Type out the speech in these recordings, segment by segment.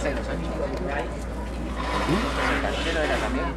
era también.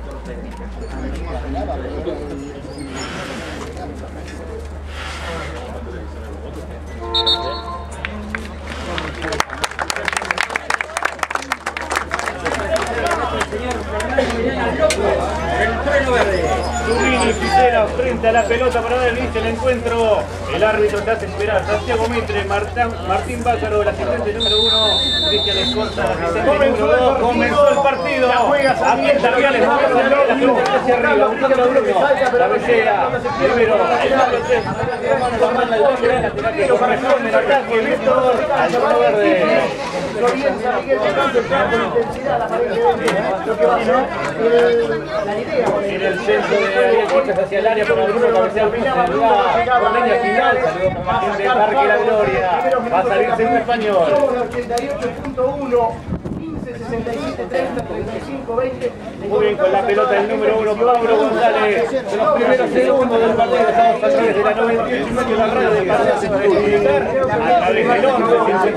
Zubini Picera frente a la pelota para dar inicio al encuentro. El árbitro te hace esperar. Santiago Mitre, Martín Bácaro, el asistente número 1, Cristian Escorza, asistente número 2. Comenzó el partido. Aquí el Tarviales va a salir la pelota hacia arriba, buscando a Bruno. Cabecera, primero, el número 3. Tomando el doble, la lateral que corresponde el ataque. Víctor, al zona verde. Comienza Miguel tocando el campo de intensidad, aparentemente lo que va a ser la idea. En el centro de Ariel Quintas hacia el área para Bruno, cabecea por línea final, saludos para la gente de Parque La Gloria, va a salir centro español. 88.1, 15, 67, 30, 35, 20. Muy bien con la pelota el número 1, Pablo González, de los primeros segundos del partido de Estados Unidos, de la 98 y medio de la radio de Parque a través del 11,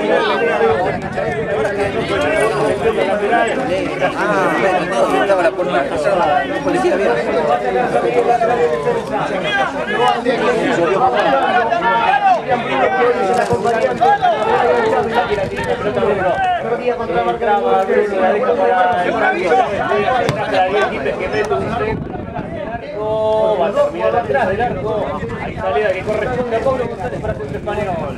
Estaba la puerta pasada, un policía bien. Perdía contra la marca que mete un centro, va a terminar atrás del arco. Hay salida que corresponde a Pablo González para centro español.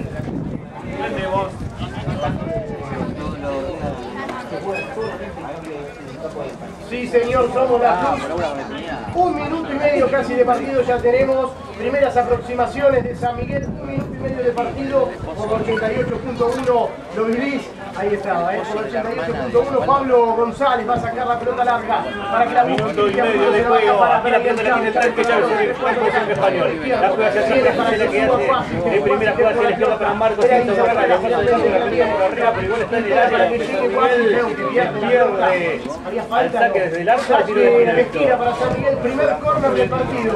Sí, señor, somos la Cruz. 1 minuto y medio casi de partido ya tenemos. Primeras aproximaciones de San Miguel. 1 minuto y medio de partido. Por 88.1 lo vivís. Ahí estaba, por 88.1 Pablo González va a sacar la pelota larga para que la busque. 1 minuto y medio de juego. Aquí la pelota la tiene Tranque Chávez en el cuerpo de centro español. La juega hacia atrás, para que hace de primera jugada hacia la izquierda para Marcos. Siento agarrar la pelota de la pelota por arriba, pero igual está en el área. Pierde al saque desde el arco. La esquina para San Miguel, primer córner del partido.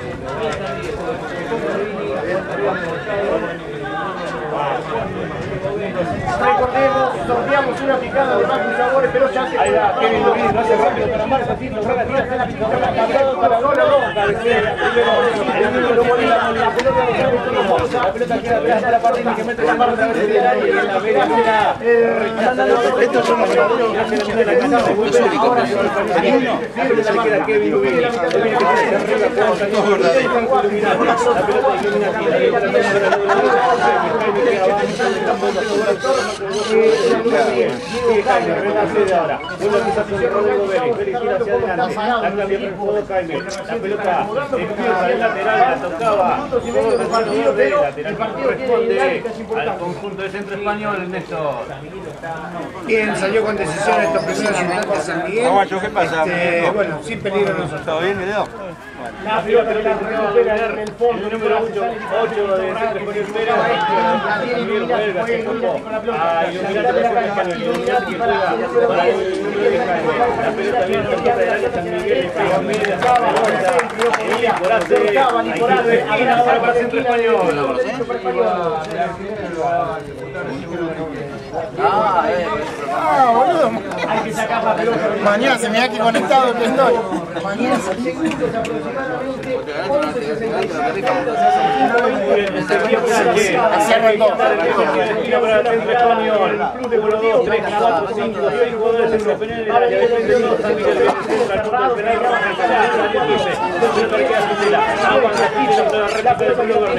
Recordemos, sorteamos una picada de Marcos Sabores, pero ya se... Ahí va, Kevin Luis, lo hace rápido para Marcos, Tito, tira la picada, pasado para Solo, cabecera, el número Molina, la pelota queda atrás de la partida que mete la mano a través del área y la media rechaza. Estos son los jugadores que hacen la casa de Wilson. La pelota le queda a Kevin Luis, la pelota que se arriba con la pelota Jaime, retrocede ahora. Vuelve a pisar sobre Rodrigo Vélez. Vélez gira hacia adelante. La cambia por el juego Jaime. La pelota empieza el lateral, la tocaba. Todo el partido de lateral corresponde al conjunto de centro español, Néstor. Bien, salió con decisión estos primeros instantes de San Miguel. ¿Qué pasa? Bueno, sin peligro nosotros. ¿Todo bien, Leo? La pelota que la recupera en el fondo. El número 8 de centro español espera. Miguel vuelve, se escapó. A Iluminati de centro español. Iluminati que juega para el la pelota viene por fuera del área San Miguel. Pega media, la pelota. Nicorace. Ahí ahora para centro español. Boludo. Hay que sacar la pelota. Mañana se me da que conectado que estoy. Mañana segundos aproximadamente. 11:67. Acierran dos. Para el centro español. Club Deportivo 3, 4, 5, 6 jugadores en el penal de la área defensiva. San Miguel centra el punto penal. Aguanta aquí, se lo remata del fondo verde.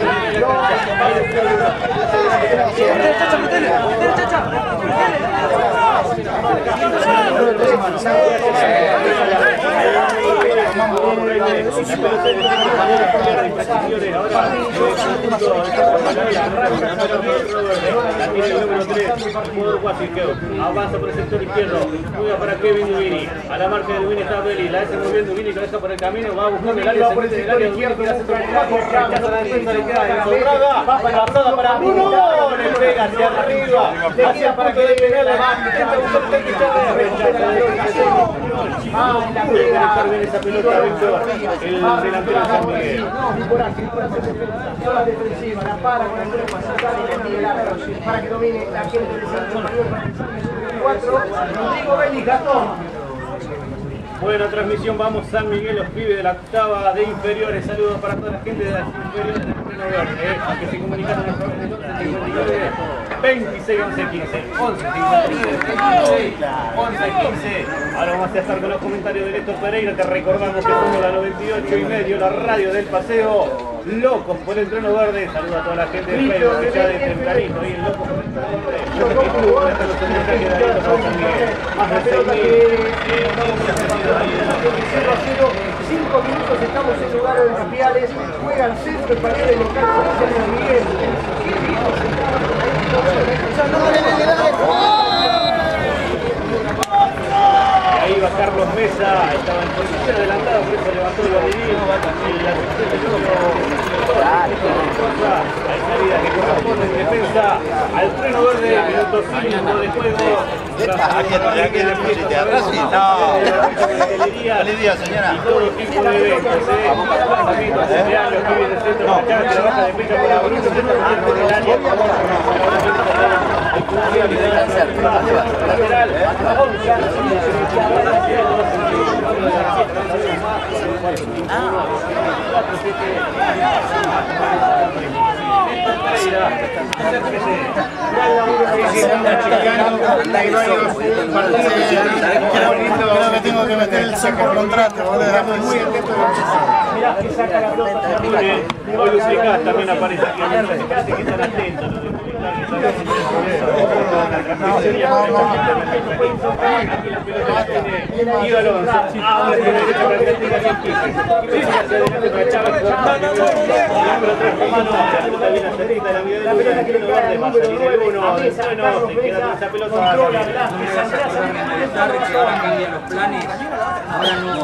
Avanza por el sector izquierdo, juega para Kevin Duvini. A la marca de Duvini está Vélez, la hace muy bien Duvini, cabeza por el camino, va a buscar el área, se mete en el área, Duvini quiere hacer por el bajo, rechaza la defensa, le queda en sobrada, va para la pasada para Bruno, le pega hacia arriba, hacia el punto de penal, intenta buscar el técnico, rechaza la defensa. Puede conectar bien esa pelota, Víctor, el delantero de San Miguel. La defensiva, la para con el cuerpo, para que domine la gente de San Miguel. 4, Rodrigo Vélez, Gastón. Buena transmisión, vamos San Miguel, los pibes de la octava de inferiores. Saludos para toda la gente de las inferiores del Pleno Verde, que se comunicaron a través del 26 11 15 11 15. Ahora vamos a estar con los comentarios de Héctor Pereira. Te recordamos que somos la 98,5, la radio del paseo. Locos por el Pleno Verde. Saludos a toda la gente de Facebook, que ya de tempranito y el Locos por el Pleno Verde. Más de 5 minutos, estamos en lugar de Tapiales, juega el centro de pared del local de San Miguel. Ahí va Carlos Mesa, estaba en posición adelantada, por eso levantó el barrilín. Hay salida que corresponde en defensa al Pleno Verde, minuto 5 de juego. ¿Ya que le pusiste atrás? Feliz día, señora. Y todo tipo de eventos, lanzamientos, cumpleaños, pibes del centro, marchar, trabaja de fecha para Bruno, se está metiendo en el área. Lateral, Creo que tengo que meter el saco al contrato. Mirá que saca la pelota. Hoy Lucicás también aparece aquí, parece que están atentos. Y Alonso, ahora tiene derecha para que tenga 100 15. Adelante para Chávez, número 3 con mano, la pelota viene cerquita de la vida de la pelota, que no verde, va a salir el 1, del freno, se queda con esa pelota. Los planes, ahora no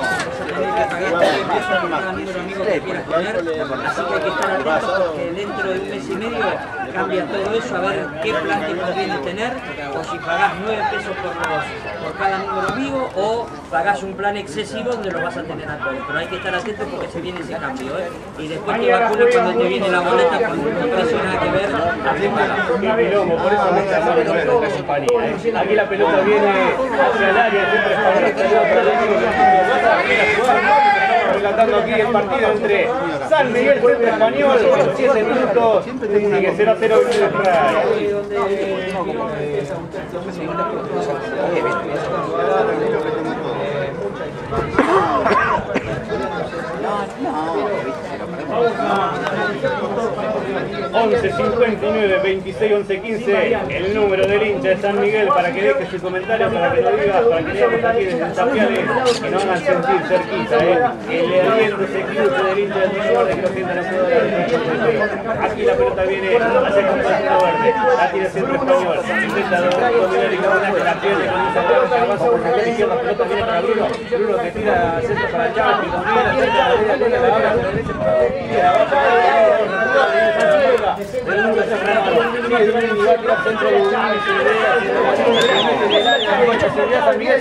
cada número de amigos que quieras tener, así que hay que estar atentos porque dentro de un mes y medio cambia todo eso, a ver qué plan te conviene tener, o si pagás 9 pesos por cada número amigo o pagás un plan excesivo donde lo vas a tener a todos, pero hay que estar atentos porque se viene ese cambio, y después te vacunan cuando te viene la boleta, cuando no trae nada que ver, Qué quilombo, por eso no se sabe no es lo que es España. Aquí la pelota viene hacia el área, siempre relatando aquí el partido entre San Miguel Centro Español, 7 minutos, sigue 0-0 11:59, 26-11-15, el número del hincha de San Miguel para que deje su comentario, para que lo diga, para que diga aquí desde Tapiales, que no hagan sentir cerquita, que le aliento ese cruce del hincha de San Miguel, que lo sientan a toda. Aquí la pelota viene hacia el compañero verde, la tira Centro Español, intenta dominar y que la pierde con esa pelota, avanza por la izquierda, la pelota viene para Bruno, Bruno que tira centro para Chávez, que domina, la derecha para la derecha para el número de centro de San Miguel.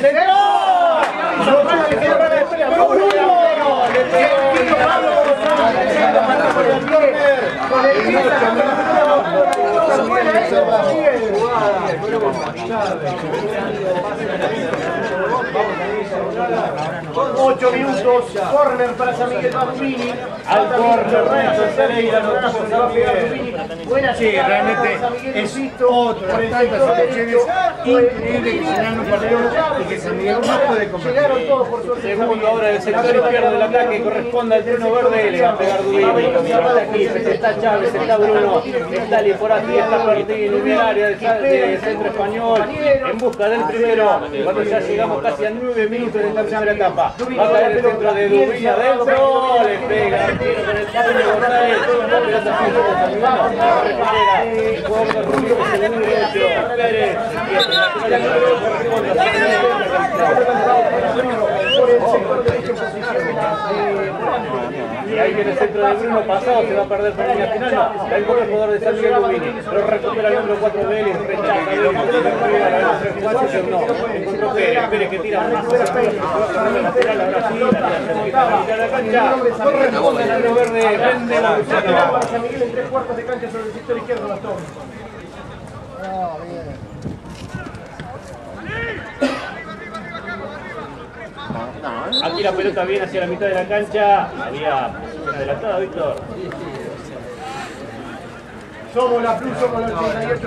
Ocho minutos, corner para San Miguel Bambini. Al corner, Renzo Cereira, no se va a pegar Bambini. Buena Sí, realmente es otro de tantas situaciones increíbles que se dan un partido y que San Miguel no puede competir. Llegaron todos por suerte. Segundo ahora del sector izquierdo del ataque, corresponde al Pleno Verde, le va a pegar Dubini, está aquí, está Chávez, está Bruno, está Ali por aquí, está Martín, en el área de Centro Español, en busca del primero, cuando ya llegamos casi a 9 minutos de esta primera etapa, va a caer el centro de Dubini adentro, le pega el tiro con el puño González, la pelota sigue con San Miguel, recupera, el jugador de Rubio, que se le derecho, Pérez, y el número corresponde a San Miguel. Por el sector derecho posición Y ahí viene el centro de Bruno pasado, se va a perder por línea final, no, la encuentra el jugador de San Miguel Dubini, pero recupera el número 4 Vélez, rechaza, encontró Pérez que tira más lateral, ahora sí, la cancha, corresponde al número verde, vende la Luciano. para San Miguel en 3/4 de cancha sobre el sector izquierdo, Gastón. Aquí la pelota viene hacia la mitad de la cancha. Había posición adelantada, Víctor. Somos la Plus, somos los 88.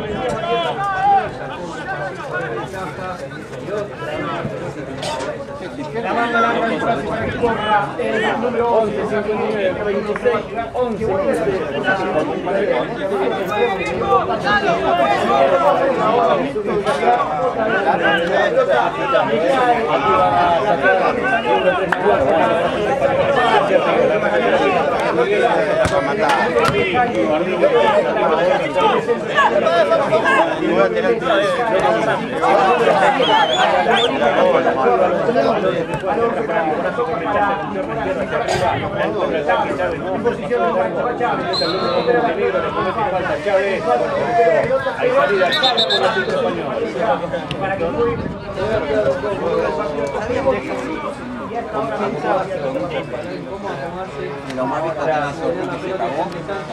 La manda larga de espacio para que corra el número 11, 59, 36, 11, Lo más visto que se cagó,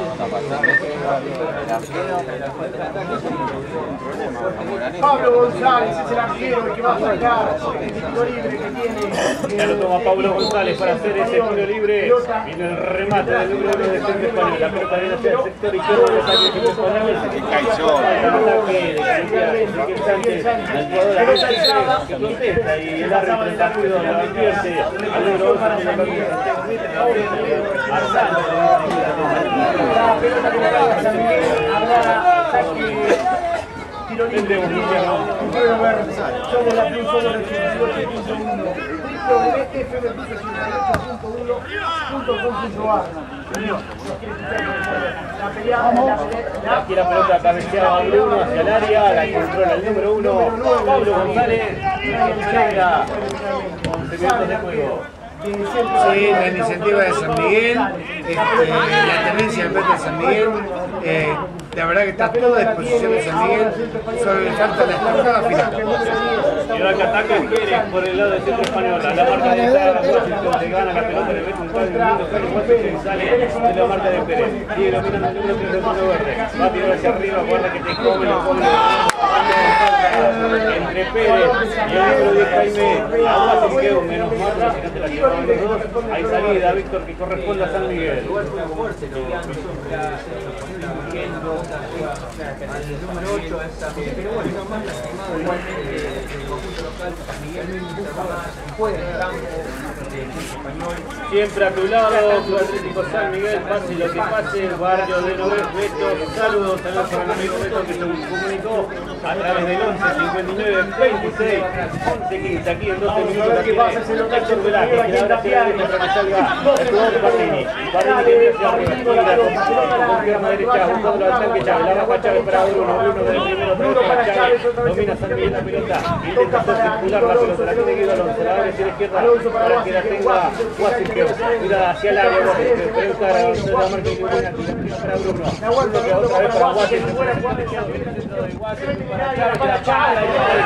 Pablo González es el arquero el que va a sacar el tiro libre que tiene. Ya lo toma Pablo González para hacer ese tiro libre. Viene el remate del número 1 de Centro Español. La pelota viene hacia el sector izquierdo del ataque de Centro Español. El ataque de Miguel Sánchez. El jugador que protesta y el árbitro del partido lo advierte al número 11 de la partida. La pelota que le cae a San Miguel, habrá saque tiro libre. Somos la Plus, somos el 88.1. Aquí la pelota cabeceada a Bruno hacia el área, la controla el número 1, Pablo González, llega 11 minutos de juego. Sí, la iniciativa de San Miguel, la tendencia del de San Miguel, la verdad que está toda a disposición de San Miguel, solo le falta la estocada final. Y ahora que ataca Jerez por el lado del Centro Español, a la marca de Washington, le gana la pelota, le mete un par de minutos, Washington sale de la marca de Pérez, sigue dominando el número 3 del fondo verde, va a tirar hacia arriba, guarda que te come, lo pone entre Pérez y el número 10 Jaime, Aguas y quedó menos mal, si no te la llevaban los dos, hay salida, Víctor, que corresponde a San Miguel. El número 8 es San Miguel, pero bueno, más lastimado igualmente el conjunto local, San Miguel puede el campo del español. Siempre a tu lado, Club Atlético San Miguel, pase lo que pase, barrio de Novel, Beto, saludos para el amigo Beto que se comunicó a través del 11 59 26 11 15, aquí en 12 minutos aquí Héctor Velázquez, que ahora se abre para que salga el jugador de Barrini. Barrini que viene hacia arriba, tira con pierna derecha, buscando al tanque Chávez, la baja Chávez para Bruno, Bruno del primero, para Chávez, domina San Miguel la pelota, intenta hacer circular la pelota, la tiene Guido Alonso, la abre hacia la izquierda para que la tenga Washington, mira hacia el área, Washington, pero encara la marca que buena, tira para Bruno, Bruno que otra vez para Washington, para Chávez,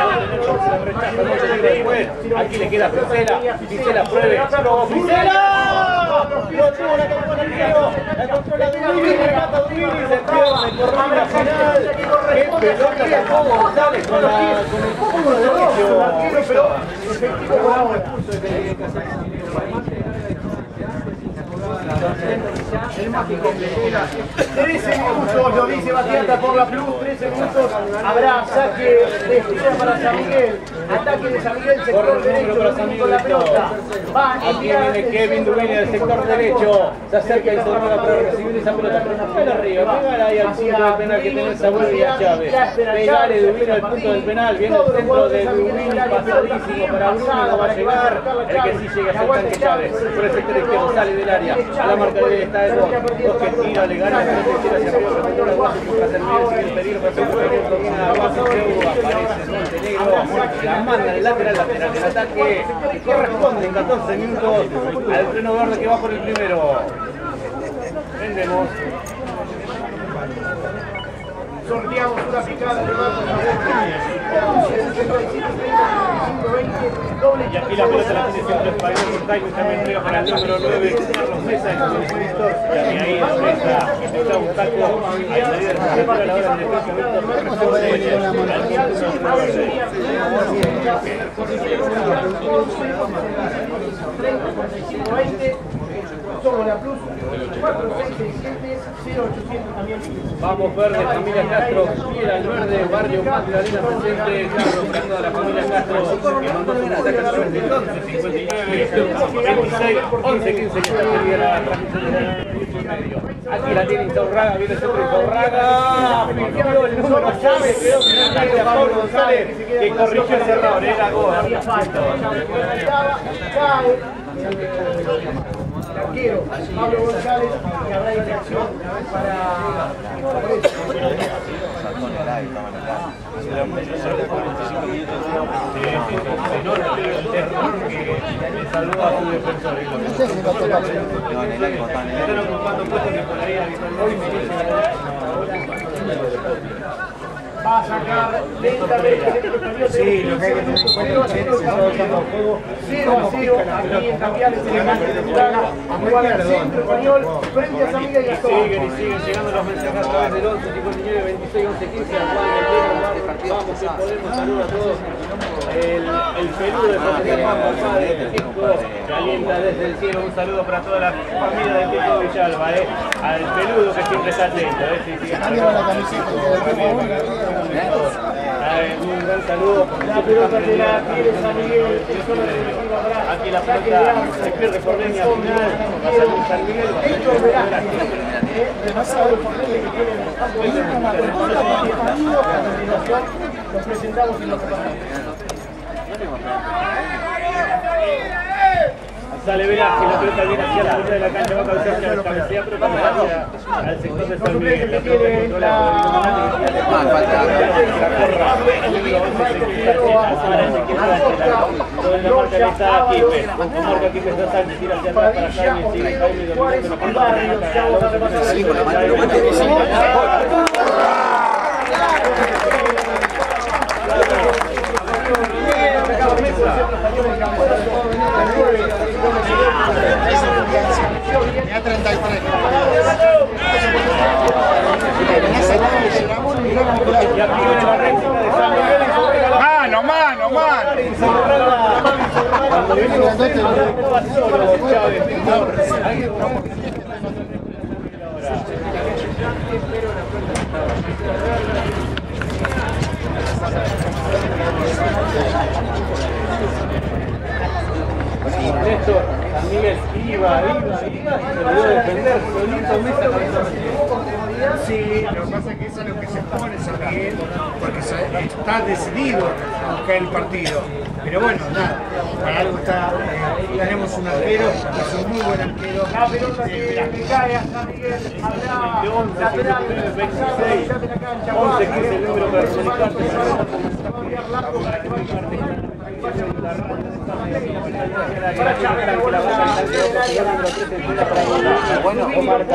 aquí le queda Ficela, Ficela pruebe, Ficela, lo tuvo la controla el tiro, la controla Duribis, remata Duribis, se pierde, corre la final, qué pelota sacó González con el puño derecho, pero efectivo con agua expulso de el mágico 13 minutos, lo dice Batiata por la Plus, 13 minutos, habrá saque de esquina para San Miguel, ataque de San Miguel, sector derecho, con la pelota, va a aquí viene Kevin Durini del sector derecho, se acerca y se para recibir esa pelota, pero no pega arriba, pega ahí al punto del penal que tiene Samuel y a Chávez, pegale Durini al punto del penal, viene el centro de Durini, pasadísimo para Bruno, no va a llegar, el que sí llega es el tanque Chávez, por el sector izquierdo sale del área, a la marca de está de dos que tira, le gana, se tira hacia arriba, se controla Washington para San Miguel, sigue el peligro, para San Miguel, domina Washington, aparece Montenegro, la manda en el lateral del ataque, que corresponde en 14 minutos al freno verde que va por el primero. Vendemos. sorteamos una picada de más. 11, Y aquí la pelota la tiene siempre español por Taiko, también entrega para el número 9, Carlos Mesa, el director. Y ahí está un taco al salir de la hora de somos la Plus 4667 0800 también. Vamos verde, familia Castro, fiel al verde, barrio Magdalena presente, buscando a la familia Castro, que mandó su mensaje a través del 11 59 26 11 15 que está la transmisión de la medio. Aquí la tiene Insaurraga, viene el centro de Insaurraga, pidió el número llave, quedó finalmente a Pablo González, que corrigió ese error, era gol. Había falta, cae el arquero Pablo González, y habrá infracción para le saluda a su defensor. Están ocupando puestos que por ahí va a sacar lentamente el español. Sí, lo que hay que tener en cuenta es que se está usando el juego 0-0 aquí en Tapiales, en la cancha de Murano. Juega el centro español frente a San Miguel y Gastón. Siguen llegando los mensajes a través del 11 59 26 11 15 a Juan del Leno. Vamos que podemos, saludos a todos. El peludo de José Papá de México calienta desde el cielo. Un saludo para toda la familia del Pico Villalba, al peludo que siempre está atento. Un gran saludo. La pelota de la tiene San Miguel, aquí la pelota se pierde por línea final. Va a salir San Miguel. Demasiado importante que tienen los campos de a continuación los presentamos en los departamentos. Sale Velázquez, la pelota viene hacia la punta de la cancha, va a cabecear hacia la cabecea, pero vamos hacia al sector de San Miguel. La pelota controlada por el comandante. Sobre la marca le está Quispe. Marca Quispe, está Sánchez, tira hacia atrás para Jaime, sigue Jaime dominando la pelota. Salí con la mano, Ya 33. Mano, mano, mano. Cuando viene Néstor, San Miguel iba, se olvidó de defender, solito Mesa. Sí, lo que pasa es que eso es lo que se pone San Miguel, porque está decidido a buscar el partido. Pero bueno, nada, para algo está, tenemos un arquero, es un muy buen arquero. La pelota que cae a San Miguel, habrá lateral, 26, 11, 15 el número para comunicarse. Para Chávez, bueno,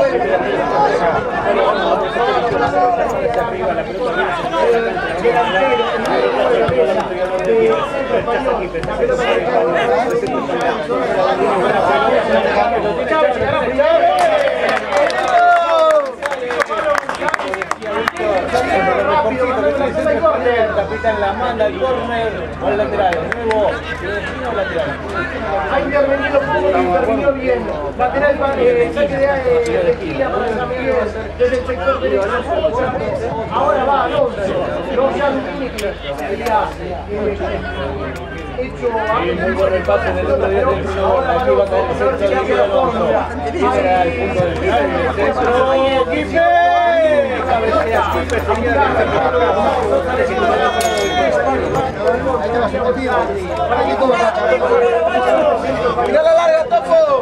el capitán la manda al córner o al lateral, de nuevo, lateral. Ha intervenido poco, intervenido bien. Lateral, saque de esquina para San Miguel, desde el sector derecho. Ahora va Alonso. No ya sería hecho muy buen el pase del otro día del club. Aquí va a caer el centro de Miguel Alonso. Para el punto del final, el centro. ¡Quispe! Cabecea Quispe, se queda ¡mira la larga, Topo!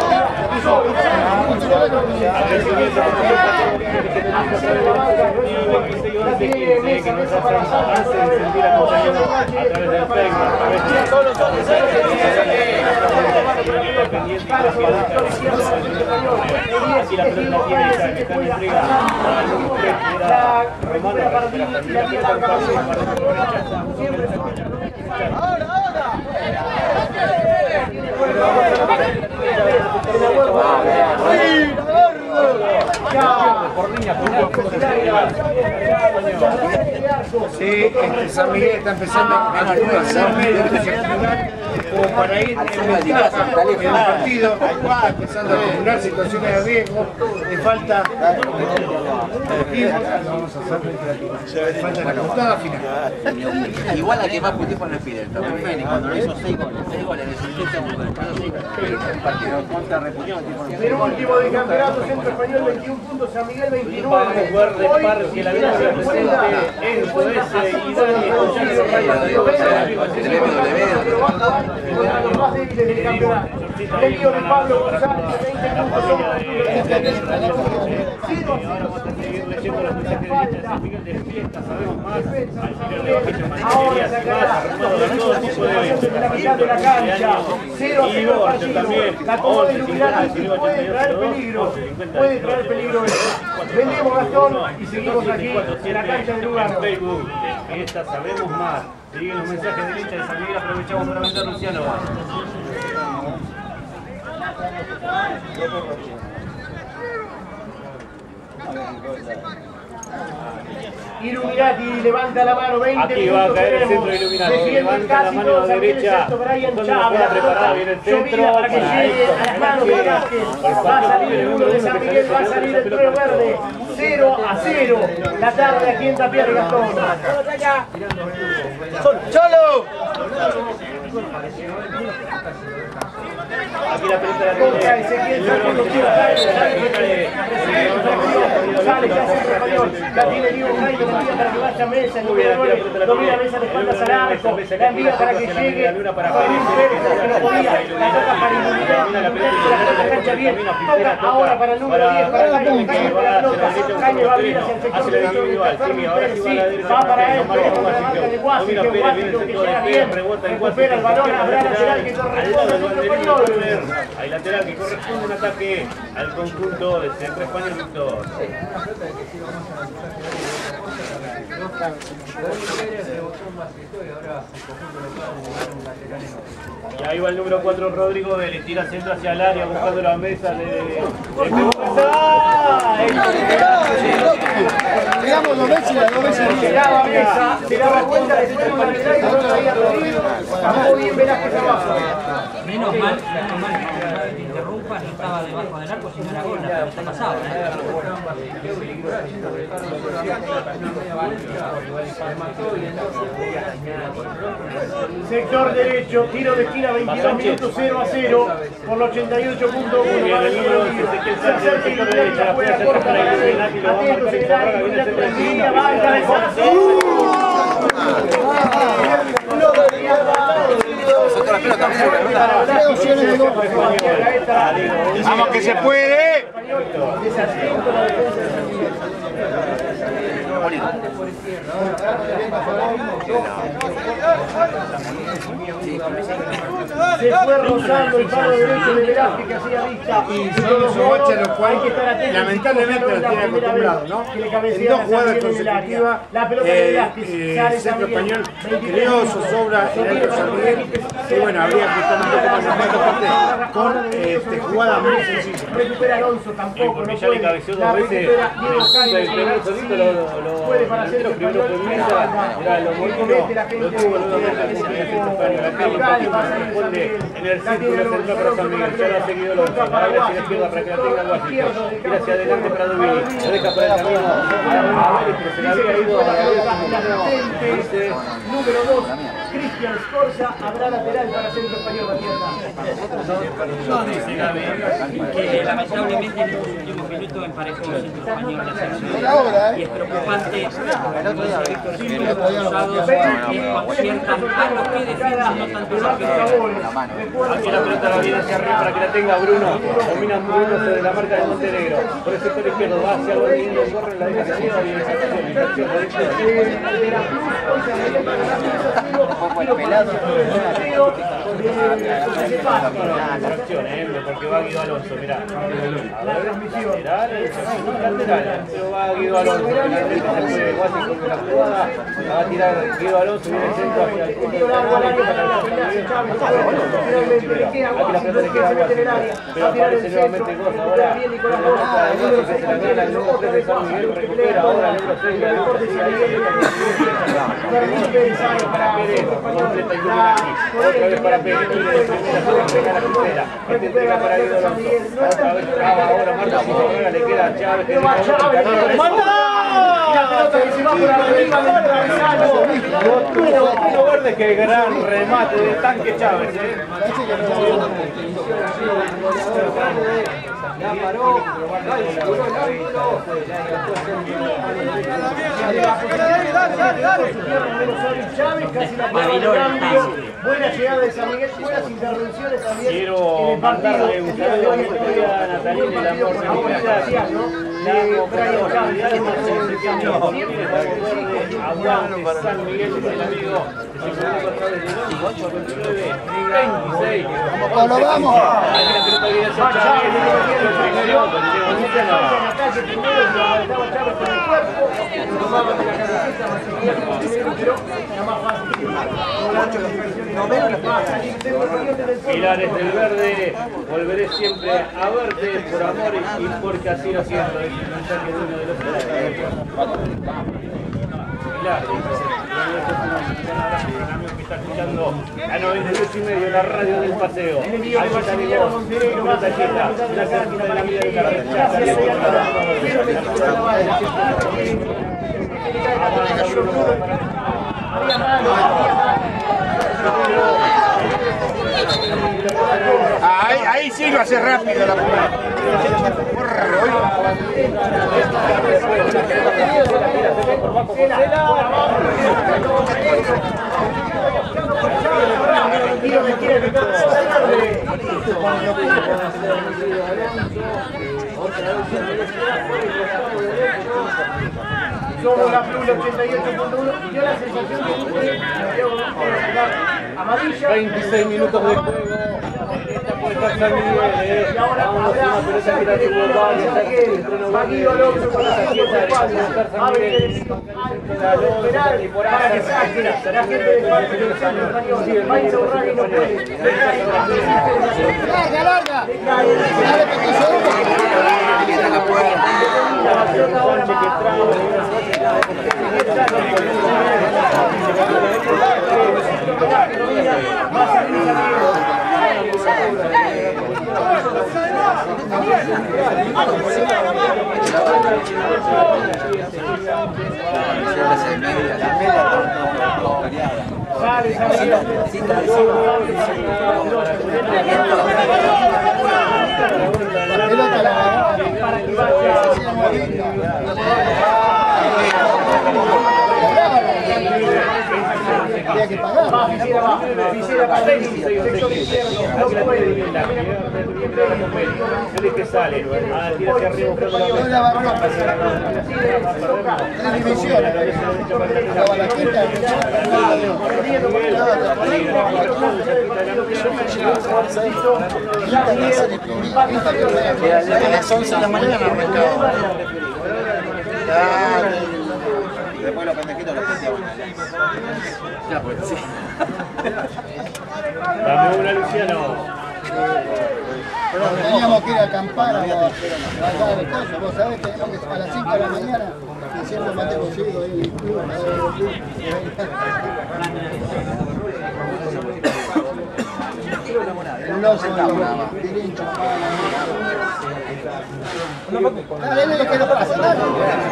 que nos hacen sentir acompañados a través del Facebook. Todos los hombres aquí la pelota tiene que está en entrega. Romano Pardini y la tía larga para siempre. Sí, San Miguel está empezando a ser medio como para ir en ventaja en el partido, va empezando a acumular situaciones de riesgo, le falta la puntada final. Igual la que más puteó fue en el Fidel, también cuando lo hizo 6 goles en el 67 partido contra República. Penúltimo de campeonato, Centro Español 21 puntos, San Miguel 29. Vamos a jugar de par que la vida presente Enzo S y Dani Gonzalo Contra los más débiles del campeonato. Envío de Pablo González, 20 puntos, Vamos a seguir leyendo los mensajes de lista de San Miguel de fiesta, sabemos más. Alquiler de vajillas, ahora maniquerías y sacará más, armado de todo tipo de eventos. la mitad de la cancha, 0 a 0 el partido. También, La toma de 11, Illuminati 50, puede traer 82, peligro, 50, puede traer peligro esto. Vendemos Gastón y seguimos aquí en la cancha de Lugano. En Facebook, de fiesta, sabemos más. Siguen los mensajes de lista de San Miguel, aprovechamos para meter Luciano. Illuminati levanta la mano, 20 Aquí minutos va a caer el tenemos. centro de Illuminati. Defiende Levanta la casi mano todo, derecha. Brian Cuando Chávez, la preparada, viene el centro. Llovía para que llegue a las manos de Vázquez. Va a salir el uno de San Miguel, va a salir el Trueno Verde. 0 a 0. La tarde aquí en Tapiar Gastón. ¡Cholo! Aquí la pelota la Contra tiene. Ezequiel Sánchez, sale ya Centro Español. La tiene Diego Jaime, la envía para que vaya a Mesa, el número 9. Domina Mesa de espaldas al arco. La envía para que llegue para Pérez, que no podía. La toca para Illuminati. La cancha bien. Toca ahora para el número 10, para Jaime. Jaime con la pelota. Jaime va a abrir hacia el sector derecho. Sí, va para él. Toca con la marca de Washington. Washington que llega bien. Recupera el balón. Habrá lateral que corresponde al Centro Español. Hay lateral que corresponde un ataque al conjunto de Centro Español Víctor. Y ahí va el número 4 Rodrigo Vélez, tira centro hacia el área buscando la mesa de Digamos, dos veces. Se daba mesa, se daba cuenta de que el lateral no lo había perdido. Tapó bien Velázquez abajo. Menos mal que te interrumpa, no estaba debajo del arco, sino la gol, la pelota pasaba. Sector derecho, tiro de esquina, 22 minutos, 0 a 0 por los 88.1 para el número 10. Se acerca Illuminati, la juega corta para Illuminati. Atentos en el área, Illuminati con la línea, va al cabezazo. ¡Vamos que se puede! Desasiento la defensa de San Miguel. Se fue rozando el palo derecho de Velázquez que hacía vista. Y se hizo bocha, lo cual lamentablemente lo tiene acostumbrado, ¿no? En dos jugadas consecutivas, la pelota de Velázquez sale el Centro San Miguel. Español creó zozobra en el San Miguel. Y bueno, habría que estar un poco más atento con jugadas muy sencillas. Recupera Alonso, tampoco, porque no ya le puede. cabeció La dos veces recupera Diego Jaime. el penal solito, Puede para Centro primero Español. fue Miranda, lo Mete la gente lo tuvo nuevamente el Centro Español, acá lo corresponde en el círculo central para San Miguel, ya lo ha seguido el otro, ahora hacia la izquierda para que la tenga Washington, tira hacia adelante para Dubini, lo deja por el camino, pero se le había ido a la número 2, Cristian Scorza, habrá lateral para Centro Español, Que lamentablemente en los últimos minutos emparejó el Centro Español la selección. Y es preocupante, como dice Víctor Silva, los cruzados que conciertan a los que defienden, no tanto a los que aquí la pelota va bien hacia arriba para que la tenga Bruno, domina Bruno sobre la marca de Montenegro, por el sector izquierdo va hacia el movimiento, corre la derecha que lleva bien, porque va Guido Alonso, mirá. La transmisión. Lateral, pero va Guido Alonso, que la derecha se asume Washington de la jugada, la va a tirar Guido Alonso, viene el centro hacia el punto de penal, finalmente le queda Guasi, aquí la pelota le queda a Guasi, pero aparece nuevamente Goss ahora, la pelota de Goss que se la gana el número 3 de San Miguel, recupera ahora el número 6 de la Alonso, sigue ahí, para Pérez, completa Illuminati, otra vez para Pérez, y de primera se pega la crucera, este entrega para Guido Alonso, otra vez traba ahora Marta Silva, le queda a Chávez, que la pelota que se va por arriba del travesaño. Pino Verde, que gran remate de Tanque Chávez. La paró, buena llegada de San Miguel, buenas intervenciones también. Quiero mandarle un saludo a mi querida Natalina y la oportunidad aguante San Miguel, el amigo que se comunica a través de 26. ¡Lo vamos! Aquí la pelota viene hacia Chávez, Pilares del Verde, volveré siempre a verte por amor y porque así lo siento. Es el mensaje de uno de los Pilar, que está escuchando a 98.5 la radio del paseo. Allí salimos con una tarjeta, una cerquita de la vida de Ahí sí lo hace rápido la Somos la Plus 88.1 y yo la sensación que tuve amarilla. 26 minutos de juego. Esta puede estar San Miguel, Y ahora vamos a habrá una pelota que la tuvo Valle, va Guido Alonso con la tarjeta de Valle. Abre el penal para que saque la gente de Valle del Centro Español. Va a Insaurragui y no puede. ¡Larga, larga! ¡Dale, Pequeño! La pelota ahora va a salir Visera para Félix, sector izquierdo, no puede. Félix que sale, tira hacia arriba buscando la Tres divisiones. La quinta. A las 11 de la mañana arrancaba. Después los pendejitos los pendeaban. Ya, pues sí. Dame una, Luciano. Teníamos que ir a acampar o a dar cosas. Vos sabés, tenemos que a las 5 de la mañana, que siempre mate cocido ahí. El oso, pirincho, dale, dale, que no pasa, dale.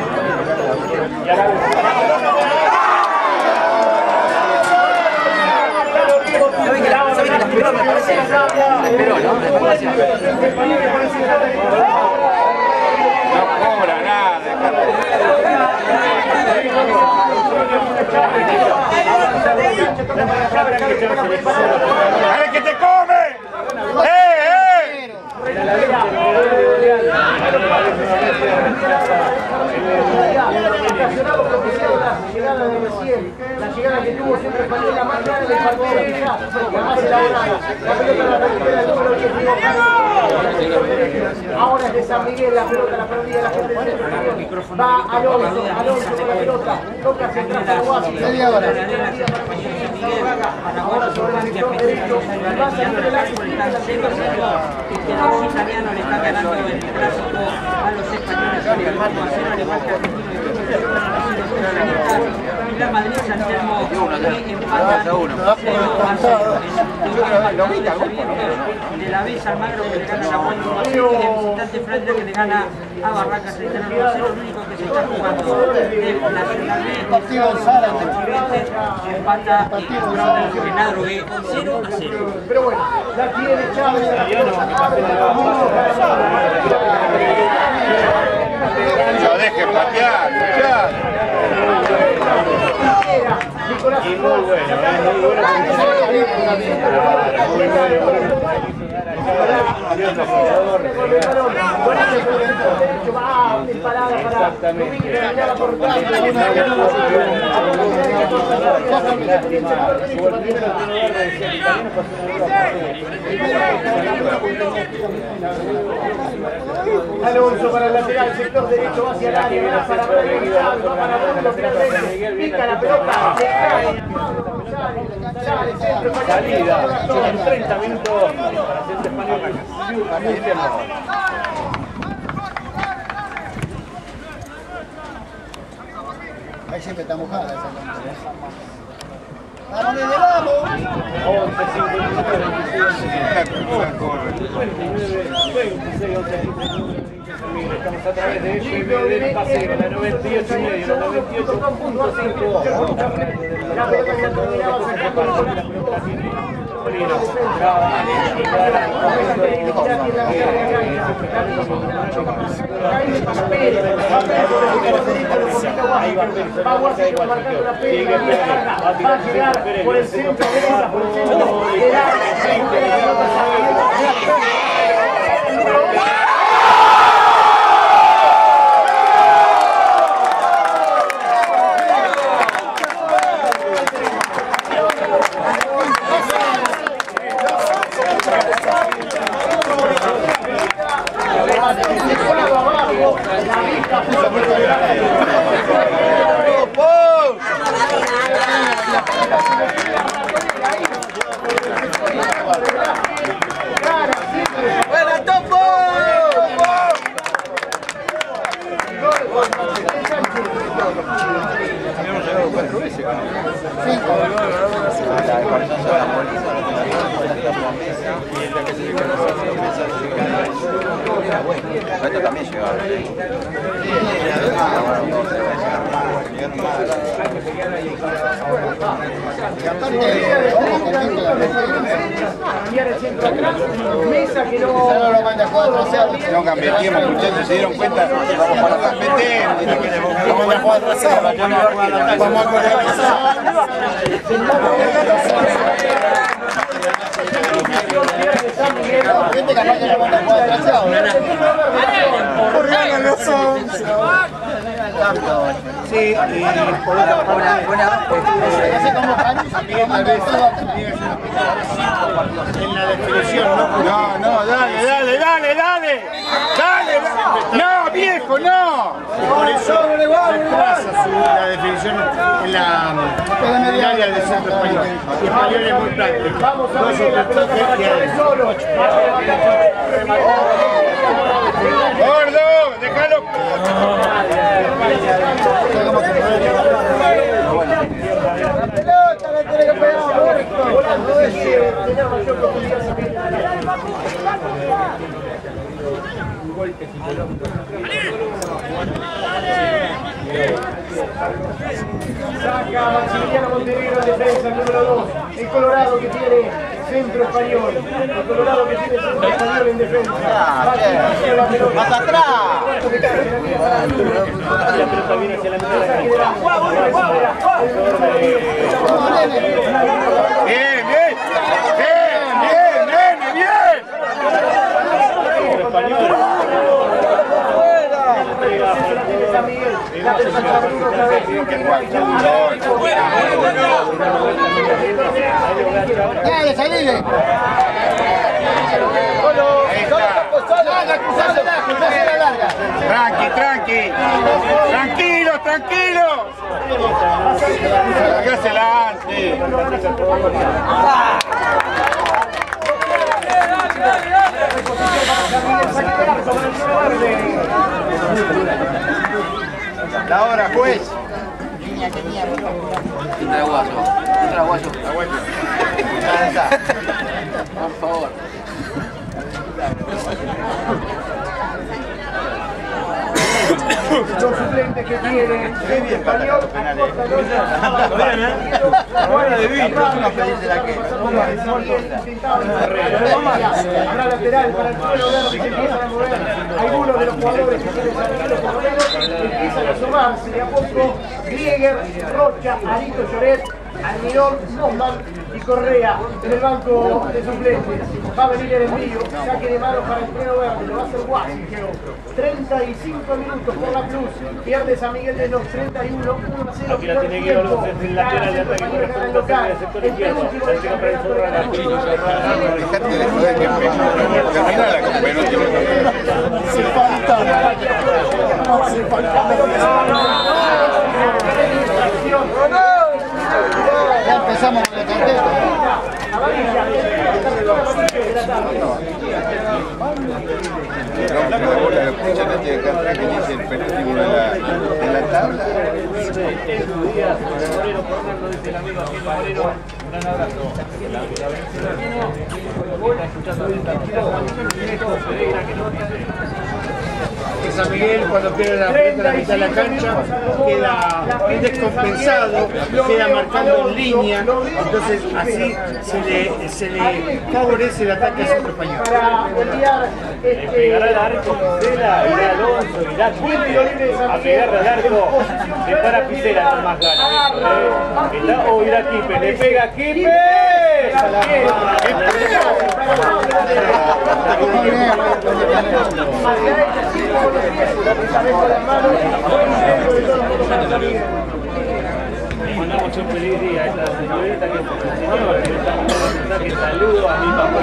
¿Saben que las primeras me parece? Pero no, me parece. No cobra nada. ¡Dale que te come! La llegada que tuvo siempre fue la más clara del partido, la más elaborada. La pelota la recupera el número 10, Ahora es de San Miguel, la pelota, la perdida, la gente del centro. Va Alonso con la pelota, toca hacia atrás para Guasi. Media hora. Ahora sobre el sector derecho, va a salir el área. Y que a los italianos le están ganando el clásico a los españoles por 4-0, al igual que Argentina y la Madrid San Telmo empatan 0-0 de la vez Almagro que le gana a Juan y el visitante Flandria que le gana a Barracas 3-0, el único que se está jugando de Nacional B, actualmente se empata y Genadro B 0-0. Pero bueno, la tiene Chávez, la Lo deje patear, patear. Nicolás Y muy bueno, muy bueno. Alonso para el lateral, sector derecho, va hacia el área, va para Bruno, finalmente, pica la pelota, le cae, Pablo González, sale, centro, Salida, son 30 minutos para Centro Español. Ahí siempre está mojada esa cancha. ¡Vamos, nene, vamos! 11, 56, 11, estamos a través de FM del Paseo, la 98,5, la 98.5. La pelota que terminaba sacando va a marcando la pelota, va a llegar por el centro de la Esto también llegaba. Mesa que no lo manda 4-0. No cambió el tiempo, muchachos, se dieron cuenta. Vamos para la vamos a jugar atrasado. Vamos a correr atrasado. Gente capaz que no manda 4-0. Sí, y Así como tal vez en la definición, ¿no? No, dale. No, viejo, no. Por eso retrasa la definición en la área del centro español. Y español es muy práctico. vamos a Dos o ver la tres pelota toques para y Chávez solo. Gordo, déjalo. la pelota la tiene que pegar, Volando ese tener mayor profundidad. Saca Maximiliano Montenegro en defensa, número 2. El Colorado que tiene centro español. El Colorado que tiene centro español en defensa. Más atrás. La pelota viene hacia la mitad de la cancha. Bien. Español. Dale, salile. Ahí está. cruzásela larga. Tranqui, tranqui. Tranquilo, tranquilo. Largásela antes. La hora, juez. Entra Guayo. Por favor. Los suplentes que tiene el español lateral para el suelo verde, se empiezan a mover algunos de los jugadores que tienen salido por lo menos, empiezan a asomarse de a poco Grieger, Rocha, Alito Lloret, Almirón, Mosman y Correa en el banco de suplentes. Va a venir el envío, saque de mano para el freno verde, lo va a hacer Washington. 35 minutos por la Plus, pierde San Miguel de los 31, 1-0. Aquí la tiene Guido, el lateral de ataque correspondiente en el sector izquierdo. La entrega para el centro de la Dejate de joder que termina la que no tiene. Se falta. Ya empezamos con la carpeta. La bola de pucha que tiene acá atrás que dice el penúltimo en la tabla. dice el amigo Gil Moreno, un gran abrazo. Que San Miguel cuando pierde la pelota en la mitad de la cancha queda descompensado, queda marcando en línea, entonces así se le favorece el ataque a su español. Le pegará el arco Picela, irá Alonso, irá Quipe a pegarle al arco, le para Picela con más ganas. O irá Quipe, le pega Quipe. Mandamos un feliz día a esta señorita que que saludo a mi papá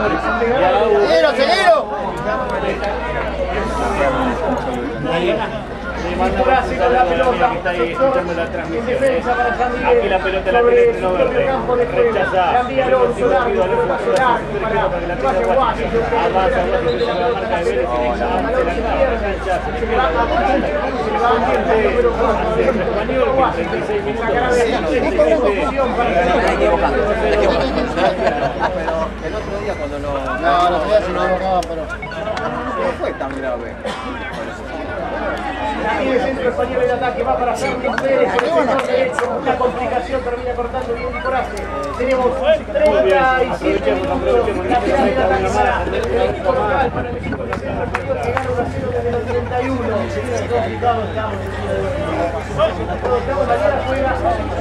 le mandamos un saludo a la amiga que está ahí escuchando la transmisión. Aquí la pelota la tiene el verde. Rechaza. Pido a Alonso para que la tenga Washington. Avanza Washington sobre la marca de Vélez. Se la cancha. Se le va a el español que en 36 minutos El otro día cuando no... No, el otro día se equivocaba, pero... No fue tan grave. Aquí el centro español del ataque va para Fernando Pérez por el sector derecho. Una complicación, termina cortando bien el coraje. Tenemos 37 minutos. La final de la taxada del equipo local para el equipo de centro español que gana 1-0 desde el 31. Complicado estamos. Mañana juega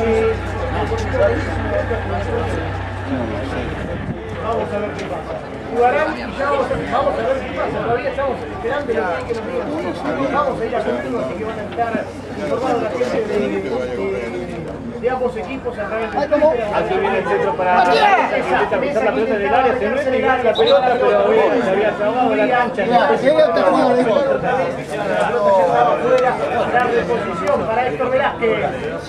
vamos a ver qué pasa. Jugarán y ya vamos a ver qué pasa. Todavía estamos esperando que nos digan. Vamos a ir a contigo, así que van a estar informados la gente de ambos equipos a través de Twitter. Aquí viene el centro para intenta pisar la pelota en el área, se mete y gana la pelota, pero bien, se había trabado la cancha. La reposición para Héctor Velázquez.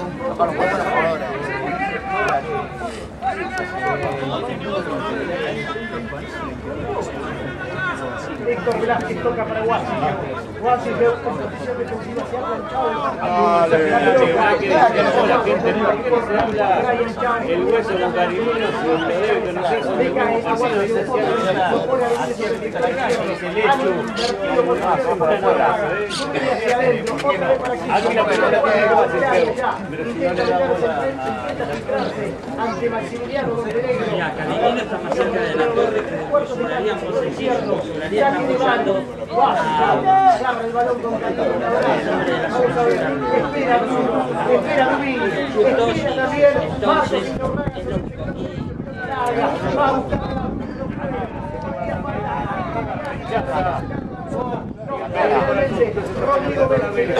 Héctor Velázquez toca para Washington. Washington con posición defensiva se ha planchado la gente no quiere, se habla el hueso con Carimino, se lo debe conocer, son de buena posición, es el hecho, aquí la pelota tiene que pasar, pero si no le da bola ante Maximiliano Montenegro. Mira, Carimino está más cerca de la torre que sobrarían por seguirlo, sobrarían apoyando agarra el balón con Carimino. Vamos a ver, espera Dubín, espera también Marcos y Normán. Va a buscar la Rodrigo Vélez.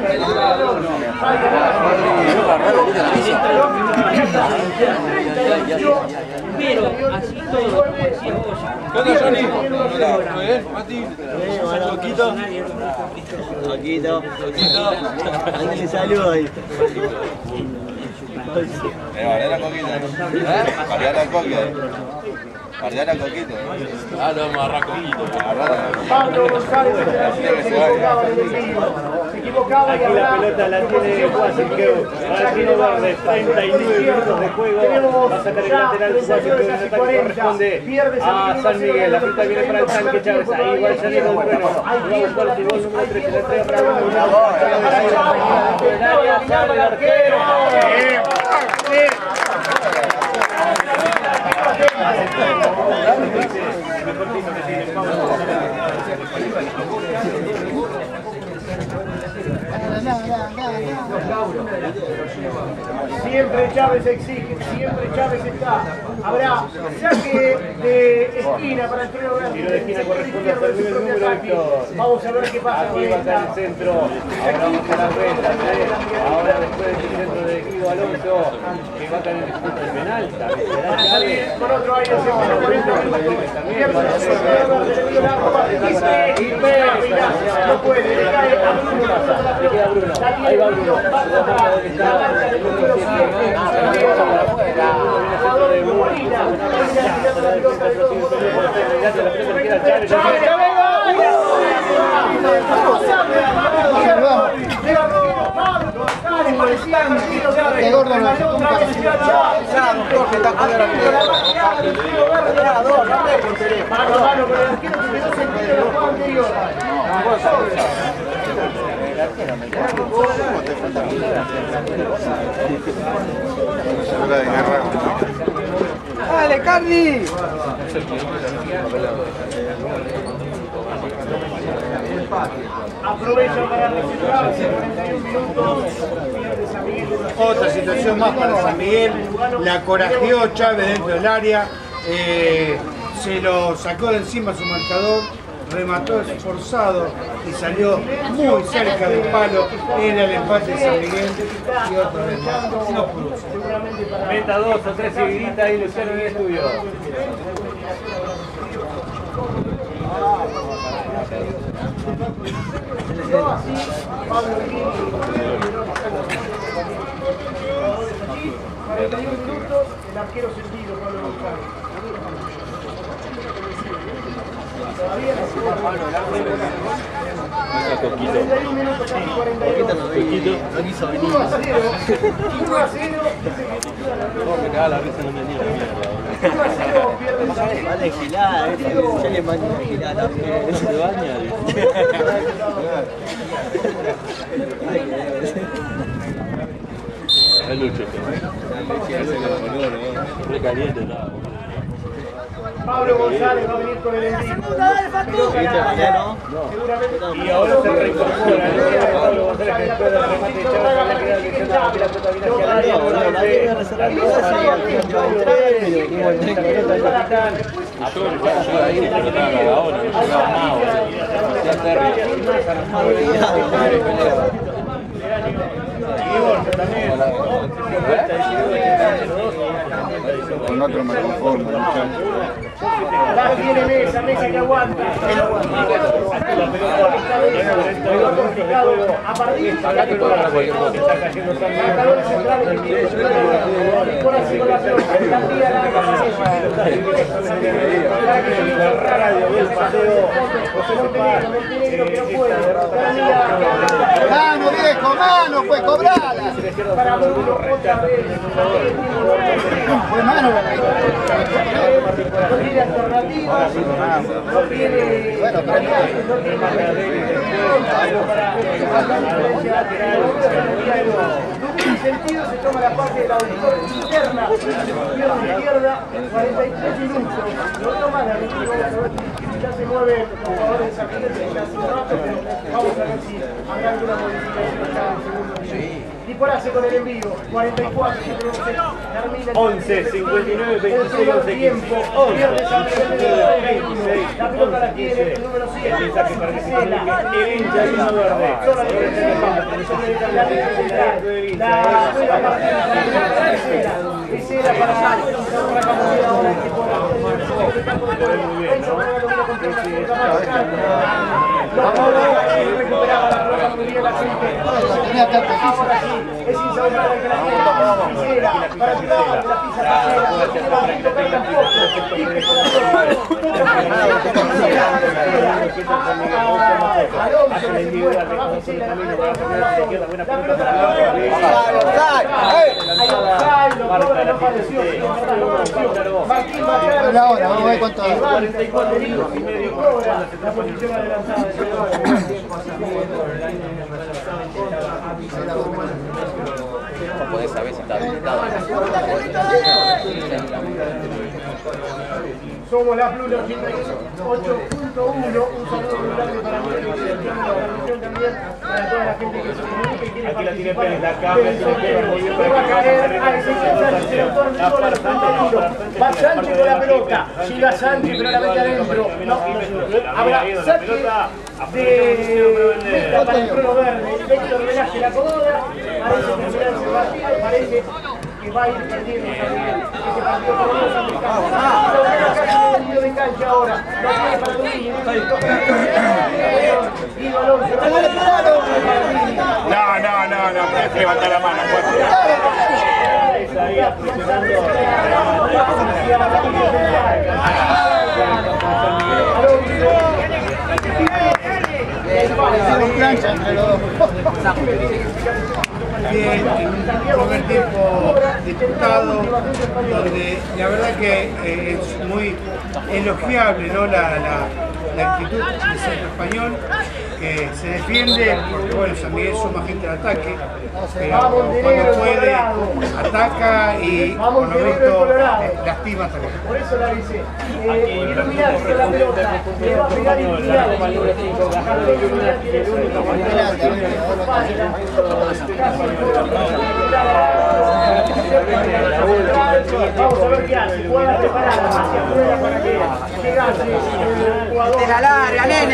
Pero así todo, como decía vos, ¿Qué onda, Johnny? ¿Muy bien, Mati? Coquito. Coquito. Aquí le saludo ahí. Guardar a Coquito. Guardar a Coquito. Guardar a Coquito. Ah, lo vamos a agarrar Coquito. Pablo González se equivocaba Aquí la pelota la tiene Guasenqueu. Martino Verde, 39 minutos de juego. Va a sacar el lateral Guasenqueu en ataque corresponde a San Miguel. La pelota viene para el tanque Chávez. Ahí va el Llanero del Bueno. Va a buscar el gol número 13. La entrega para el área. Sale el arquero. Siempre Chávez exige, siempre Chávez está. Habrá saque de esquina para el Trío Grande. Tiro de esquina corresponde a San Miguel número Víctor. Vamos a ver qué pasa. Aquí va a estar el centro. Ahora vamos a las rentas. Ahora después del centro de Guido Alonso, que va a tener el disputa del penal. Será Chávez. Con otro aire se pone 40 minutos. No puede, le cae a Bruno. Le queda Bruno. Ahí va Bruno. Qué gordo no es. Mano a mano con el arquero que quedó sentido en el juego anterior. ¡Dale, Carly! Aprovecha para reservarse 41 minutos. Otra situación más para San Miguel, la corajeó Chávez dentro del área, se lo sacó de encima su marcador, remató esforzado y salió muy cerca del palo, era el empate de San Miguel y otra vez más, no pudo ser. Meta 2 o 3 seguiditas y Luciano en el estudio. Pablo Guini, 41 minutos, el arquero sentido, Pablo González. Todavía no se va. 31 minutos, casi 42. No quiso venir. 1 a 0. 1 a 0. Me cagaba la risa, no tenía la mierda. 1 a 0 pierde el San Miguel. Vale, gilada, yo le mando una gilada también. Se baña, es Lucho. Re caliente estaba. Pablo González va a venir con el envío. Y ahora se reincorpora el Pablo González que después del remate de Chávez había quedado lesionado. Aquí la pelota viene hacia la línea. La pelota del capitán. Yo ahí le pelotaba a la hora, no llegaba más. Con otro me conformo, muchachos. Acá tiene Mesa, Mesa que aguanta. A partir de Acá te puedo agarrar cualquier cosa. Está cayendo San Miguel. marcadores centrales que por así con la pelota. Cantía la para que se cerrara el paseo. Montenegro que no puede. ¡Mano, viejo! ¡Mano! ¡Pues cobrala! Para Bruno otra vez. Fue mano la No tiene alternativas. No tiene. Bueno, pero no tiene sentido, se toma la parte de la auditor interna, izquierda, 43 minutos, no toma la ya se mueven los jugadores de San Miguel, ya hace un rato, pero vamos a ver si habrá alguna modificación acá en el segundo tiempo. incorporarse con el envío. 44, ya tenemos que termina 11, 59, 26, 11, tiempo. 11, Pierde San Miguel de 26, la pelota la tiene el número 7. el mensaje para que se comunique el hincha de Vino Verde. Solo le queda Visera para recuperaba la pelota muy bien la gente. Ahora sí, es insaurrada que la tiene. Visera para tirar la pisa Ahora, vamos a ver cuánto. 44 minutos y medio la posición adelantada de No podés saber si está habilitado. Somos la Blue 88.1. Un saludo muy grande para mí, la transmisión también para toda la gente que se comunica y quiere aquí la tiene participar. Pérez, la cambia, tiene Pérez, muy bien para que Va Sánchez con la pelota, llega Sánchez pero la mete adentro. Habrá saque de meta para el Crono Verde. Héctor Velázquez la acomoda, parece que será ese partido, parece que va a ir perdiendo también ese partido por los americanos. De cancha ahora, no tiene para Domínguez, Guido Alonso, No, tienes que levantar la mano, Hicieron plancha entre los dos. Bien, en un primer tiempo disputado, donde la verdad que es muy elogiable, ¿no? la actitud del centro español, que se defiende, porque bueno, San Miguel suma gente al ataque, pero cuando puede ataca y por lo visto lastima también. por eso la avisé. Iluminar con la pelota, le va a pegar Iluminar. Vamos a ver qué hace, juega preparada hacia afuera para que llegase el jugador. ¡Te la larga, nene!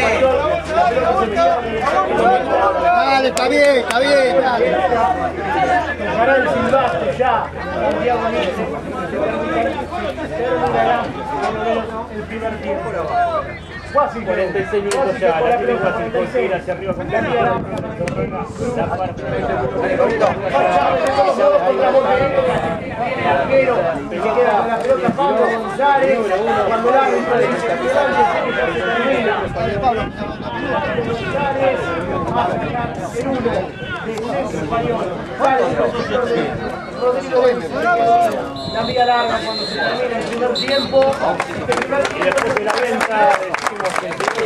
Dale, está bien, dale. Tocará el silbato ya, Santiago Nietzsche, terminará por lo menos el primer tiempo. Fácil, 46 minutos ya, la tiene fácil, conseguir hacia arriba con la parte el arquero que se queda con la pelota, Pablo González, cuando la árbitro le dice que Pablo González va a sacar el 1 de Centro Español. Vale, el profesor de Rodrigo la vía larga cuando se termina el primer tiempo. y después de la venta decimos que